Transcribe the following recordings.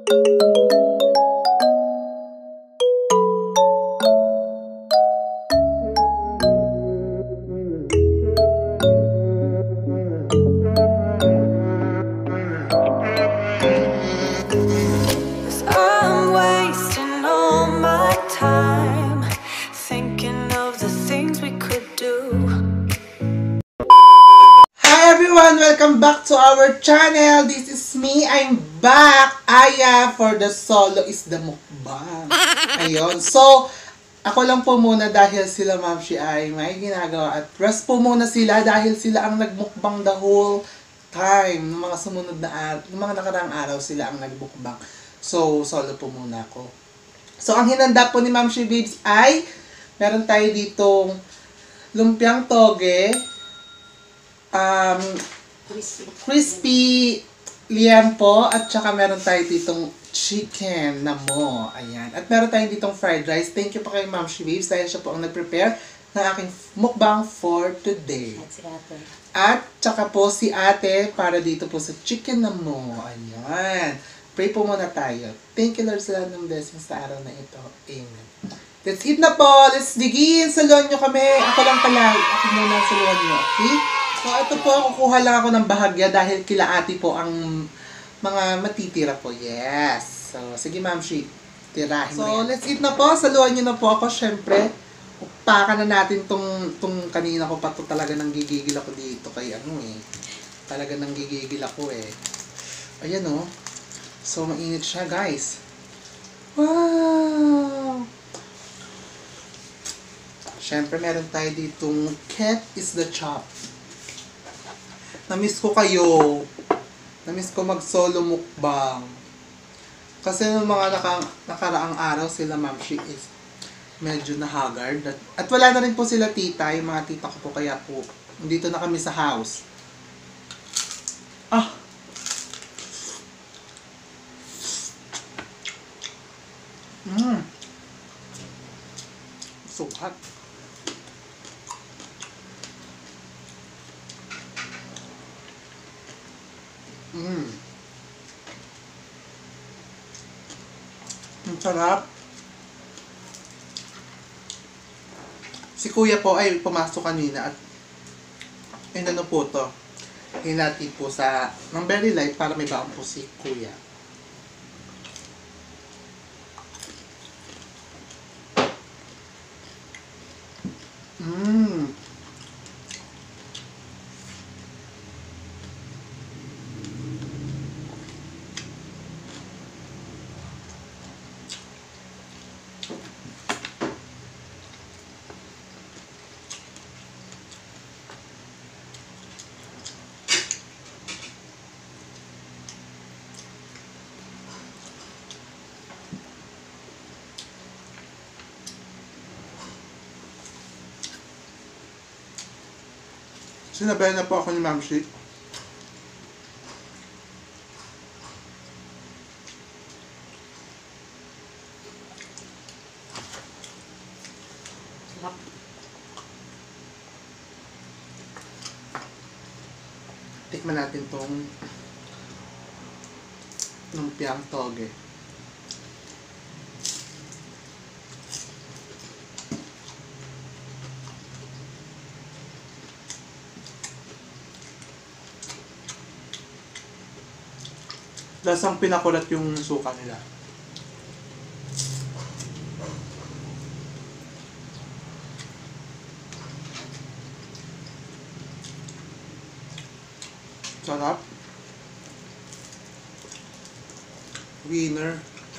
Welcome back to our channel. This is me. I'm back. Aya for the solo is the mukbang. Ayun. So, ako lang po muna dahil sila Mamshi ay may ginagawa. At rest po muna sila dahil sila ang nagmukbang the whole time. Ng mga sumunod na araw, ng mga nakaraang araw sila ang nagmukbang. So, solo po muna ako. So, ang hinanda po ni Mamshi Babes ay meron tayo ditong lumpiang toge, crispy liempo, at saka meron tayo ditong chicken na mo. Ayan. At meron tayo ditong fried rice. Thank you pa kay Mamshi Babes dahil siya po ang nag-prepare ng aking mukbang for today. At si ate. At saka po si ate para dito po sa chicken na mo. Ayan. Pray po muna tayo. Thank you Lord sa lahat ng blessings sa araw na ito. Amen. Let's eat na po. Let's begin. Saluhan nyo kami. Ako lang pala. Ako muna saluhan nyo. Okay? So, ito po, kukuha lang ako ng bahagya dahil kila ate po ang mga matitira po. Yes. So, sige Mamshi, tirahin mo. So, let's eat na po. Saluhan nyo na po ako. Siyempre, upakan na natin tong kanina ko pa to talaga nang gigigil ako dito kay ano eh. Talaga nang gigigil ako eh. Ayan oh. So, mainit siya guys. Wow! Siyempre, meron tayo ditong cat is the chop. Namiss ko kayo. Namiss ko mag-solo mukbang. Kasi nung mga nakaraang araw sila Mamshi is medyo nahagard. At wala na rin po sila tita. Yung mga tita ko po kaya po. Dito na kami sa house. Ah! So hot. Ang sarap. Si kuya po ay pumasok kanina at inano po to. Hinati po sa ng very light para may baon po si kuya. Sinabayan na po ako ni Mamshi. Sarap. Tikman natin tong lumpiang toge. Lasang pinakulat yung suka nila. Sarap. Winner.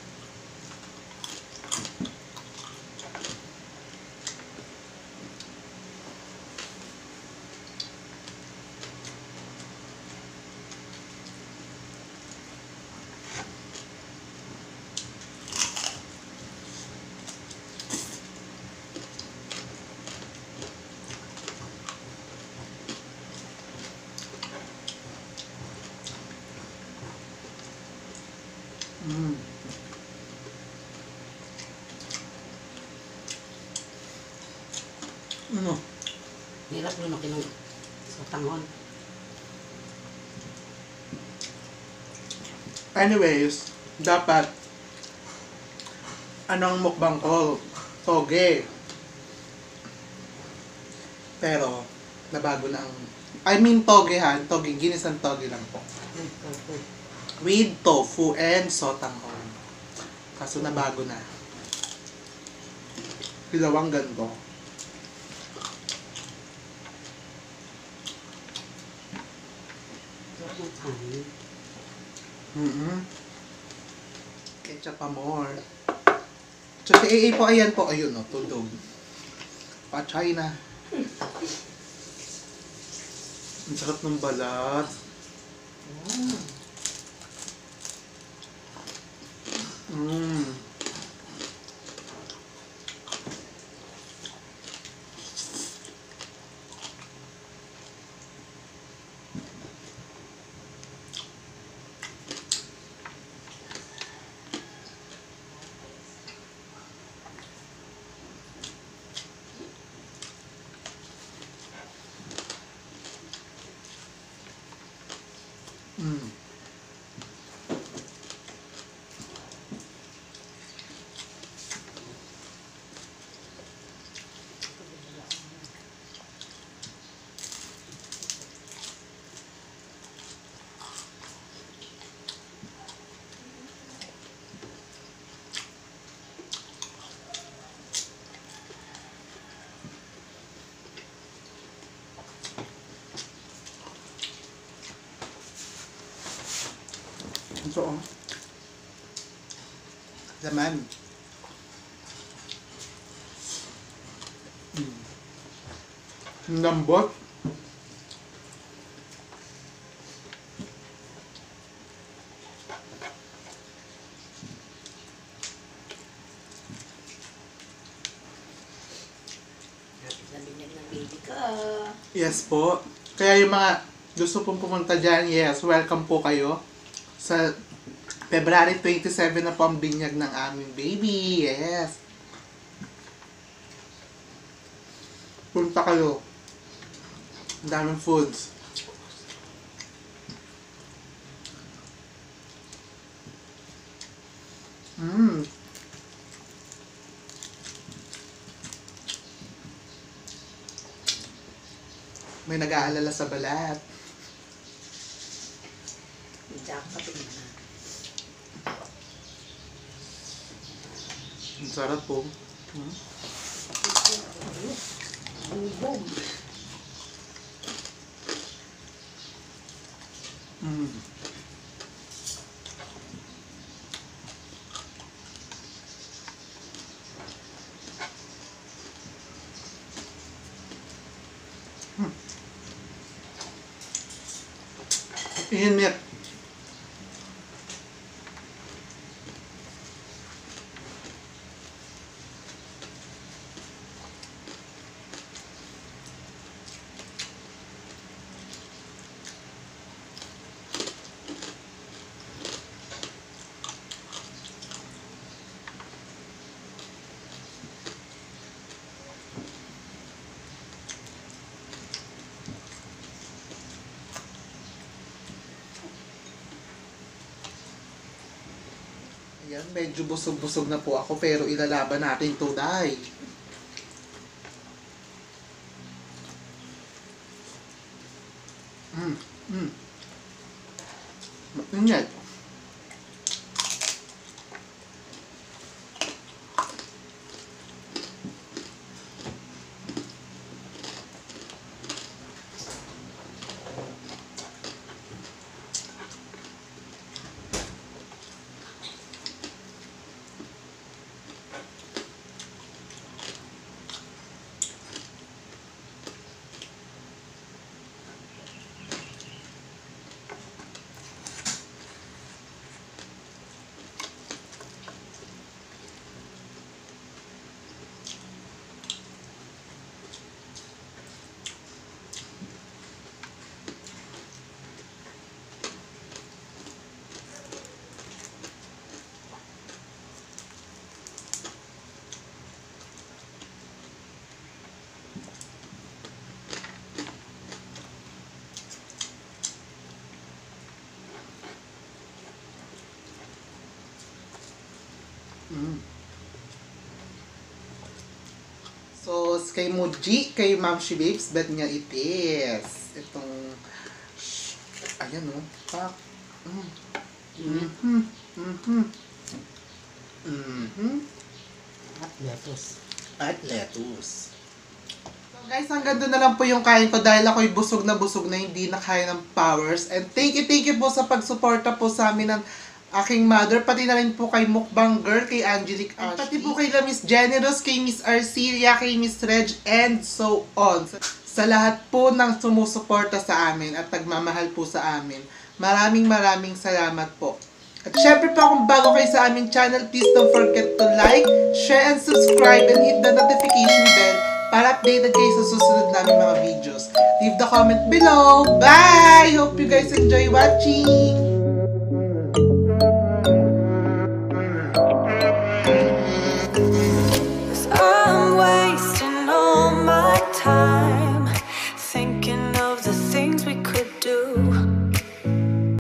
Ano? Hirap lumaki ng sotanghon. Anyways, dapat, anong mukbang ko? Toge. Pero, nabago na ang, I mean toge ha, toge, ginisang toge lang po. With tofu and sotanghon. Kaso nabago na. Pilawang ganito. Sarap ng kanin. Ketchup pa more. Tsaka AA po, ayan po, ayun o, tudog. Pa-China. Ang sarap ng balat. Mm. Mm. Ito oh. Laman. Ang lambot. Sa binyag ng baby ko. Yes po. Kaya yung mga gusto pong pumunta dyan, yes, welcome po kayo. Sa February 27 na po ang binyag ng aming baby. Yes. Punta kayo. Ang daming foods. Mmm. May nag-aalala sa balat. Jack pa din na. Ang sarap po. Boom. Mm. Init. Ayan, medyo busog-busog na po ako pero ilalaban natin to, Day. Mainit. Mm. So, kay Muji, kay Mamshi Babes, bet niya it is. Itong, ayan o, pak. At lettuce. At lettuce. So guys, hanggang doon na lang po yung kain ko dahil ako'y busog na hindi na kaya ng powers. And thank you po sa pagsuporta po sa amin ng aking mother, pati na rin po kay Mukbang Girl, kay Angelique Ashley, pati po kay Miss Generous, kay Miss Arcelia, kay Miss Reg, and so on. Sa lahat po ng sumusuporta sa amin at nagmamahal po sa amin, maraming salamat po. At syempre po kung bago kayo sa aming channel, please don't forget to like, share, and subscribe, and hit the notification bell para updated kayo sa susunod namin mga videos. Leave the comment below. Bye! Hope you guys enjoy watching!